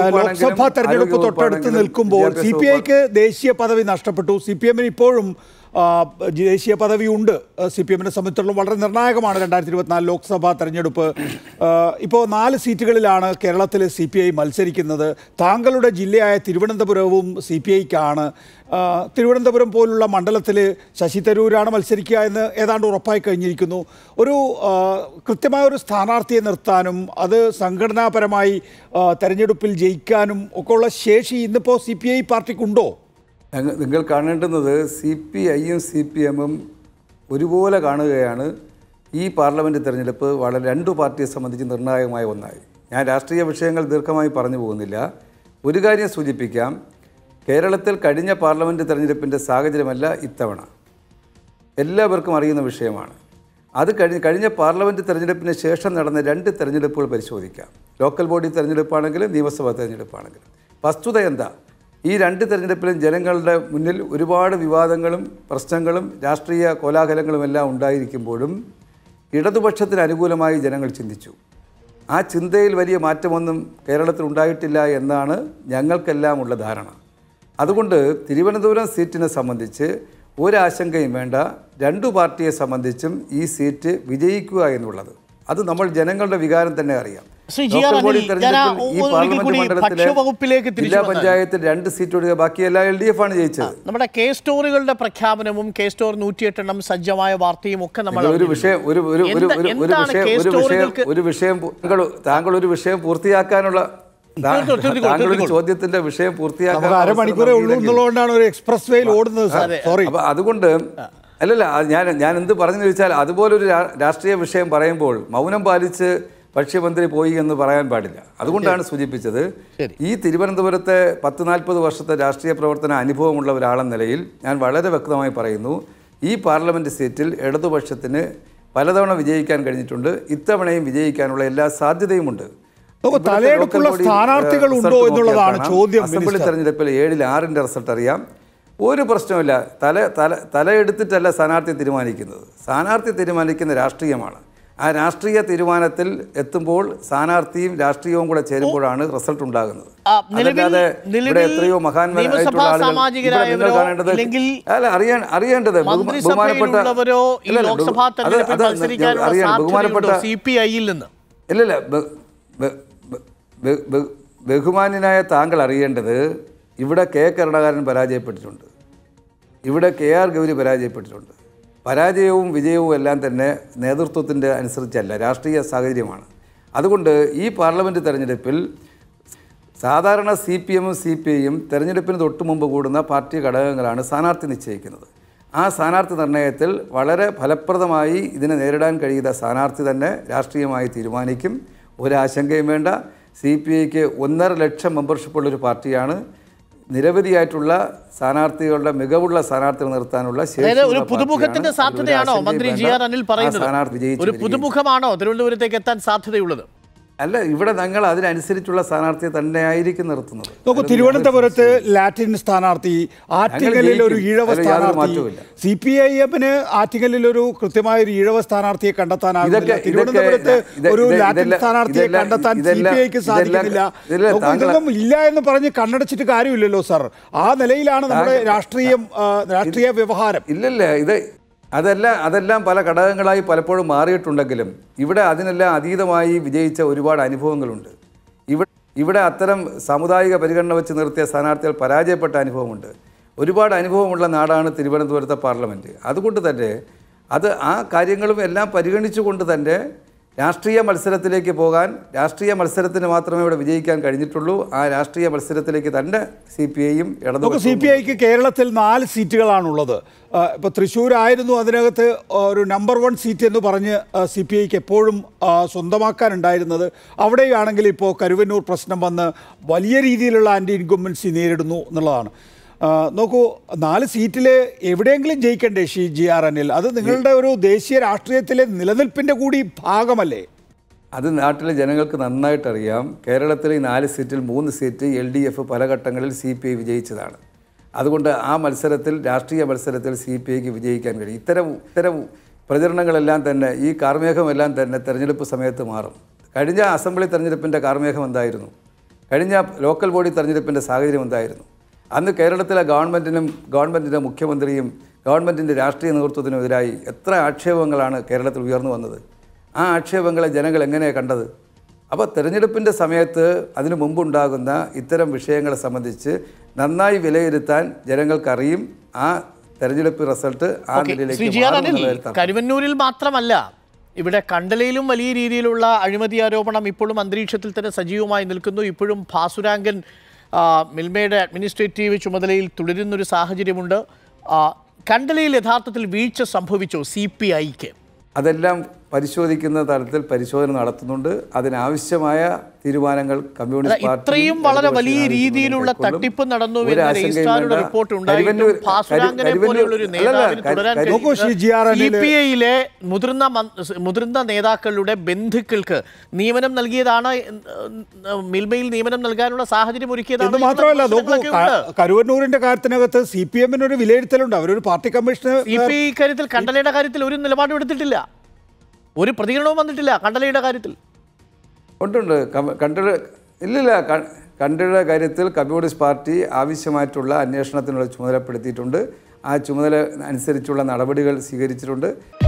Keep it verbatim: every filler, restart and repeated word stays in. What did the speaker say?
ലോക്സഭാ തെരഞ്ഞെടുപ്പ് തൊട്ടടുത്ത് നിൽക്കുമ്പോൾ സി പി ഐക്ക് ദേശീയ പദവി നഷ്ടപ്പെട്ടു. സി പി എമ്മിന് ഇപ്പോഴും ദേശീയ പദവി ഉണ്ട്. സി പി എമ്മിനെ സംബന്ധിച്ചിടത്തോളം വളരെ നിർണായകമാണ് രണ്ടായിരത്തി ഇരുപത്തിനാല് ലോക്സഭാ തെരഞ്ഞെടുപ്പ്. ഇപ്പോൾ നാല് സീറ്റുകളിലാണ് കേരളത്തിൽ സി പി ഐ മത്സരിക്കുന്നത്. താങ്കളുടെ ജില്ലയായ തിരുവനന്തപുരവും സി പി ഐക്കാണ്. തിരുവനന്തപുരം പോലുള്ള മണ്ഡലത്തിൽ ശശി തരൂരാണ് മത്സരിക്കുക എന്ന് ഏതാണ്ട് ഉറപ്പായി കഴിഞ്ഞിരിക്കുന്നു. ഒരു കൃത്യമായ ഒരു സ്ഥാനാർത്ഥിയെ നിർത്താനും അത് സംഘടനാപരമായി തെരഞ്ഞെടുപ്പിൽ ജയിക്കാനും ഒക്കെയുള്ള ശേഷി ഇന്നിപ്പോൾ സി പി ഐ പാർട്ടിക്കുണ്ടോ? നിങ്ങൾ കാണേണ്ടുന്നത് സി പി ഐയും സി പി എമ്മും ഒരുപോലെ കാണുകയാണ് ഈ പാർലമെൻറ്റ് തിരഞ്ഞെടുപ്പ് വളരെ രണ്ടു പാർട്ടിയെ സംബന്ധിച്ച് നിർണായകമായ ഒന്നായി. ഞാൻ രാഷ്ട്രീയ വിഷയങ്ങൾ ദീർഘമായി പറഞ്ഞു പോകുന്നില്ല. ഒരു കാര്യം സൂചിപ്പിക്കാം, കേരളത്തിൽ കഴിഞ്ഞ പാർലമെൻറ്റ് തിരഞ്ഞെടുപ്പിൻ്റെ സാഹചര്യമല്ല ഇത്തവണ. എല്ലാവർക്കും അറിയുന്ന വിഷയമാണ്. അത് കഴിഞ്ഞ് കഴിഞ്ഞ പാർലമെൻറ്റ് തിരഞ്ഞെടുപ്പിന് ശേഷം നടന്ന രണ്ട് തിരഞ്ഞെടുപ്പുകൾ പരിശോധിക്കാം. ലോക്കൽ ബോഡി തിരഞ്ഞെടുപ്പാണെങ്കിലും നിയമസഭാ തിരഞ്ഞെടുപ്പാണെങ്കിലും വസ്തുത എന്താ? ഈ രണ്ട് തിരഞ്ഞെടുപ്പിലും ജനങ്ങളുടെ മുന്നിൽ ഒരുപാട് വിവാദങ്ങളും പ്രശ്നങ്ങളും രാഷ്ട്രീയ കോലാഹലങ്ങളും എല്ലാം ഉണ്ടായിരിക്കുമ്പോഴും ഇടതുപക്ഷത്തിന് അനുകൂലമായി ജനങ്ങൾ ചിന്തിച്ചു. ആ ചിന്തയിൽ വലിയ മാറ്റമൊന്നും കേരളത്തിൽ ഉണ്ടായിട്ടില്ല എന്നാണ് ഞങ്ങൾക്കെല്ലാം ഉള്ള ധാരണ. അതുകൊണ്ട് തിരുവനന്തപുരം സീറ്റിനെ സംബന്ധിച്ച് ഒരാശങ്കയും വേണ്ട. രണ്ടു പാർട്ടിയെ സംബന്ധിച്ചും ഈ സീറ്റ് വിജയിക്കുക എന്നുള്ളത് അത് നമ്മൾ ജനങ്ങളുടെ വികാരം തന്നെ അറിയാം. ജില്ലാ പഞ്ചായത്തിൽ രണ്ട് സീറ്റ് ഒഴികെ ബാക്കിയെല്ലാം എൽ ഡി എഫ് ആണ് ജയിച്ചത്. നമ്മുടെ കെ സ്റ്റോറുകളുടെ പ്രഖ്യാപനവും കെ സ്റ്റോർ നൂറ്റിയെട്ടെണ്ണം സജ്ജമായ വാർത്തയും ഒക്കെ നമ്മൾ ഒരു വിഷയം ഒരു ഒരു ഒരു വിഷയം ഒരു വിഷയം താങ്കൾ ഒരു വിഷയം പൂർത്തിയാക്കാനുള്ള താങ്കളുടെ ചോദ്യത്തിന്റെ വിഷയം പൂർത്തിയാക്കാൻ അരമണിക്കൂറേ ഉള്ളൂ എന്നുള്ളതുകൊണ്ടാണ് ഒരു എക്സ്പ്രസ് വേയിൽ ഓടുന്നത്. അപ്പൊ അതുകൊണ്ട് അല്ലല്ല ഞാൻ ഞാൻ എന്ത് പറഞ്ഞു ചോദിച്ചാൽ അതുപോലൊരു രാഷ്ട്രീയ വിഷയം പറയുമ്പോൾ മൗനം പാലിച്ച് ഭക്ഷ്യമന്ത്രി പോയി എന്ന് പറയാൻ പാടില്ല. അതുകൊണ്ടാണ് സൂചിപ്പിച്ചത്. ഈ തിരുവനന്തപുരത്തെ പത്ത് നാൽപ്പത് വർഷത്തെ രാഷ്ട്രീയ പ്രവർത്തന അനുഭവമുള്ള ഒരാളെന്ന നിലയിൽ ഞാൻ വളരെ വ്യക്തമായി പറയുന്നു, ഈ പാർലമെൻറ്റ് സീറ്റിൽ ഇടതുപക്ഷത്തിന് പലതവണ വിജയിക്കാൻ കഴിഞ്ഞിട്ടുണ്ട്. ഇത്തവണയും വിജയിക്കാനുള്ള എല്ലാ സാധ്യതയുമുണ്ട്. അസംബ്ലി തെരഞ്ഞെടുപ്പിൽ ഏഴിൽ ആറിൻ്റെ റിസൾട്ട് അറിയാം. ഒരു പ്രശ്നമില്ല. തല തല തലയെടുത്തിട്ടല്ല സ്ഥാനാർത്ഥി തീരുമാനിക്കുന്നത്. സ്ഥാനാർത്ഥി തീരുമാനിക്കുന്ന രാഷ്ട്രീയമാണ്. ആ രാഷ്ട്രീയ തീരുമാനത്തിൽ എത്തുമ്പോൾ സ്ഥാനാർത്ഥിയും രാഷ്ട്രീയവും കൂടെ ചേരുമ്പോഴാണ് റിസൾട്ട് ഉണ്ടാകുന്നത്. അതല്ലാതെ ഇവിടെ എത്രയോ മഹാന്മാരായിട്ടുള്ള ആളുകൾ കാണേണ്ടത് അല്ല അറിയാൻ അറിയേണ്ടത് ബഹുമാനപ്പെട്ട അറിയാൻ ബഹുമാനപ്പെട്ട ഇല്ലല്ല ബഹുമാന്യനായ താങ്കൾ അറിയേണ്ടത് ഇവിടെ കെ കരുണാകരൻ പരാജയപ്പെട്ടിട്ടുണ്ട്, ഇവിടെ കെ ആർ ഗൗരി പരാജയപ്പെട്ടിട്ടുണ്ട്. പരാജയവും വിജയവും എല്ലാം തന്നെ നേതൃത്വത്തിൻ്റെ അനുസരിച്ചല്ല, രാഷ്ട്രീയ സാഹചര്യമാണ്. അതുകൊണ്ട് ഈ പാർലമെൻറ്റ് തെരഞ്ഞെടുപ്പിൽ സാധാരണ സി പി എമ്മും സി പി ഐയും തെരഞ്ഞെടുപ്പിന് തൊട്ടു മുമ്പ് കൂടുന്ന പാർട്ടി ഘടകങ്ങളാണ് സ്ഥാനാർത്ഥി നിശ്ചയിക്കുന്നത്. ആ സ്ഥാനാർത്ഥി നിർണയത്തിൽ വളരെ ഫലപ്രദമായി ഇതിനെ നേരിടാൻ കഴിയുന്ന സ്ഥാനാർത്ഥി തന്നെ രാഷ്ട്രീയമായി തീരുമാനിക്കും. ഒരാശങ്കയും വേണ്ട. സി പി ഐക്ക് ഒന്നര ലക്ഷം മെമ്പർഷിപ്പുള്ളൊരു പാർട്ടിയാണ്. നിരവധിയായിട്ടുള്ള സ്ഥാനാർത്ഥികളുടെ മികവുള്ള സ്ഥാനാർത്ഥികൾ നിർത്താനുള്ള ഒരു പുതുമുഖത്തിന്റെ സാധ്യതയാണോ മന്ത്രി ജി ആർ അനിൽ പറയുന്നത്? ഒരു പുതുമുഖമാണോ തിരുവനന്തപുരത്തേക്ക് എത്താൻ സാധ്യതയുള്ളത്? അല്ല, ഇവിടെ ഞങ്ങൾ അതിനനുസരിച്ചുള്ള സ്ഥാനാർത്ഥിയെ തന്നെയായിരിക്കും നിർത്തുന്നത്. നോക്കൂ, തിരുവനന്തപുരത്ത് ലാറ്റിൻ സ്ഥാനാർത്ഥി, ആറ്റിങ്ങലിൽ ഒരു ഈഴവ സ്ഥാനാർത്ഥി, സി പി ഐ എമ്മിന് ആറ്റിങ്ങലിൽ ഒരു കൃത്യമായ ഒരു ഈഴവ സ്ഥാനാർത്ഥിയെ കണ്ടെത്താനാകില്ല. തിരുവനന്തപുരത്ത് ഒരു ലാറ്റിൻ സ്ഥാനാർത്ഥിയെ കണ്ടെത്താൻ സി പി ഐക്ക് സാധിക്കുന്നില്ല. ഇതൊന്നും ഇല്ല എന്ന് പറഞ്ഞ് കണ്ണടച്ചിട്ട് കാര്യമില്ലല്ലോ സാർ. ആ നിലയിലാണ് നമ്മുടെ രാഷ്ട്രീയം, രാഷ്ട്രീയ വ്യവഹാരം. ഇല്ലല്ല, ഇത് അതെല്ലാം അതെല്ലാം പല ഘടകങ്ങളായി പലപ്പോഴും മാറിയിട്ടുണ്ടെങ്കിലും ഇവിടെ അതിനെല്ലാം അതീതമായി വിജയിച്ച ഒരുപാട് അനുഭവങ്ങളുണ്ട്. ഇവിടെ ഇവിടെ അത്തരം സാമുദായിക പരിഗണന വെച്ച് നിർത്തിയ സ്ഥാനാർത്ഥികൾ പരാജയപ്പെട്ട അനുഭവമുണ്ട്. ഒരുപാട് അനുഭവമുള്ള നാടാണ് തിരുവനന്തപുരത്തെ പാർലമെൻറ്റ്. അതുകൊണ്ട് തന്നെ അത് ആ കാര്യങ്ങളും എല്ലാം പരിഗണിച്ചുകൊണ്ട് തന്നെ രാഷ്ട്രീയ മത്സരത്തിലേക്ക് പോകാൻ, രാഷ്ട്രീയ മത്സരത്തിന് മാത്രമേ ഇവിടെ വിജയിക്കാൻ കഴിഞ്ഞിട്ടുള്ളൂ. ആ രാഷ്ട്രീയ മത്സരത്തിലേക്ക് തന്നെ സി പി ഐയും ഇടതു സി പി ഐക്ക് കേരളത്തിൽ നാല് സീറ്റുകളാണുള്ളത്. ഇപ്പോൾ തൃശ്ശൂരായിരുന്നു അതിനകത്ത് ഒരു നമ്പർ വൺ സീറ്റ് എന്ന് പറഞ്ഞ് സി പി ഐക്ക് എപ്പോഴും സ്വന്തമാക്കാനുണ്ടായിരുന്നത്. അവിടെയാണെങ്കിൽ ഇപ്പോൾ കരുവന്നൂർ പ്രശ്നം വന്ന് വലിയ രീതിയിലുള്ള ആൻറ്റി ഇൻകംബൻസി നേരിടുന്നു എന്നുള്ളതാണ്. നോക്കൂ, നാല് സീറ്റിൽ എവിടെയെങ്കിലും ജയിക്കണ്ടേ ഷി ജി ആർ അനിൽ? അത് നിങ്ങളുടെ ഒരു ദേശീയ രാഷ്ട്രീയത്തിലെ നിലനിൽപ്പിൻ്റെ കൂടി ഭാഗമല്ലേ? അത് നാട്ടിലെ ജനങ്ങൾക്ക് നന്നായിട്ടറിയാം. കേരളത്തിലെ ഈ നാല് സീറ്റിൽ മൂന്ന് സീറ്റ് എൽ ഡി എഫ് പല ഘട്ടങ്ങളിൽ സി പി ഐ വിജയിച്ചതാണ്. അതുകൊണ്ട് ആ മത്സരത്തിൽ, രാഷ്ട്രീയ മത്സരത്തിൽ സി പി ഐക്ക് വിജയിക്കാൻ കഴിയും. ഇത്തരം ഇത്തരം പ്രചരണങ്ങളെല്ലാം തന്നെ, ഈ കാർമേഘമെല്ലാം തന്നെ തെരഞ്ഞെടുപ്പ് സമയത്ത് മാറും. കഴിഞ്ഞ അസംബ്ലി തെരഞ്ഞെടുപ്പിൻ്റെ കാർമേഘം എന്തായിരുന്നു? കഴിഞ്ഞ ലോക്കൽ ബോഡി തെരഞ്ഞെടുപ്പിൻ്റെ സാഹചര്യം എന്തായിരുന്നു? അന്ന് കേരളത്തിലെ ഗവൺമെൻറ്റിനും ഗവൺമെൻറ്റിൻ്റെ മുഖ്യമന്ത്രിയും ഗവൺമെൻറ്റിൻ്റെ രാഷ്ട്രീയ നേതൃത്വത്തിനുമെതിരായി എത്ര ആക്ഷേപങ്ങളാണ് കേരളത്തിൽ ഉയർന്നു വന്നത്? ആ ആക്ഷേപങ്ങളെ ജനങ്ങൾ എങ്ങനെയാണ് കണ്ടത്? അപ്പോൾ തെരഞ്ഞെടുപ്പിൻ്റെ സമയത്ത് അതിനു മുമ്പുണ്ടാകുന്ന ഇത്തരം വിഷയങ്ങളെ സംബന്ധിച്ച് നന്നായി വിലയിരുത്താൻ ജനങ്ങൾക്കറിയും. ആ തെരഞ്ഞെടുപ്പ് റിസൾട്ട് ആ നിലയിലേക്ക് കരുവന്നൂരിൽ മാത്രമല്ല, ഇവിടെ കണ്ടലയിലും വലിയ രീതിയിലുള്ള അഴിമതി ആരോപണം ഇപ്പോഴും അന്തരീക്ഷത്തിൽ തന്നെ സജീവമായി നിൽക്കുന്നു. ഇപ്പോഴും ഭാസുരാങ്കൻ മിൽമയുടെ അഡ്മിനിസ്ട്രേറ്റീവ് ചുമതലയിൽ തുടരുന്നൊരു സാഹചര്യമുണ്ട്. കണ്ടലയിൽ യഥാർത്ഥത്തിൽ വീഴ്ച സംഭവിച്ചോ സി പി ഐക്ക്? അതെല്ലാം പരിശോധിക്കുന്ന തലത്തിൽ പരിശോധന നടത്തുന്നുണ്ട്. അതിനാവശ്യമായ തീരുമാനങ്ങൾ കമ്മ്യൂണിസ്റ്റ് പാർട്ടി ഇത്രയും വളരെ വലിയ രീതിയിലുള്ള തട്ടിപ്പ് നടന്നു എന്ന രജിസ്ട്രാറുടെ റിപ്പോർട്ട് ഉണ്ടായിരുന്നു. ഭാസുരാങ്കനെ പോലെയുള്ളൊരു നേതാവിന് തുടരാൻ സി പി ഐയിലെ മുതിർന്ന മുതിർന്ന നേതാക്കളുടെ ബന്ധുക്കൾക്ക് നിയമനം നൽകിയതാണ്, മിൽമയിൽ നിയമനം നൽകാനുള്ള സാഹചര്യം ഒരുക്കിയതാണ്. മാത്രമല്ല, നോക്കൂ, കരുവന്നൂരിന്റെ കാര്യത്തിനകത്ത് സി പി എമ്മിന് ഒരു വിലയിരുത്തലുണ്ട്. അവരൊരു പാർട്ടി കമ്മീഷന് സി പി ഐ കാര്യത്തിൽ കണ്ടലയുടെ കാര്യത്തിൽ ഒരു നിലപാടും എടുത്തിട്ടില്ല, ഒരു പ്രതികരണവും വന്നിട്ടില്ല കണ്ടലയുടെ കാര്യത്തിൽ. ഉണ്ടുണ്ട് കണ്ടല ഇല്ലില്ല കണ്ടലയുടെ കാര്യത്തിൽ കമ്മ്യൂണിസ്റ്റ് പാർട്ടി ആവശ്യമായിട്ടുള്ള അന്വേഷണത്തിനുള്ള ചുമതലപ്പെടുത്തിയിട്ടുണ്ട്. ആ ചുമതല അനുസരിച്ചുള്ള നടപടികൾ സ്വീകരിച്ചിട്ടുണ്ട്.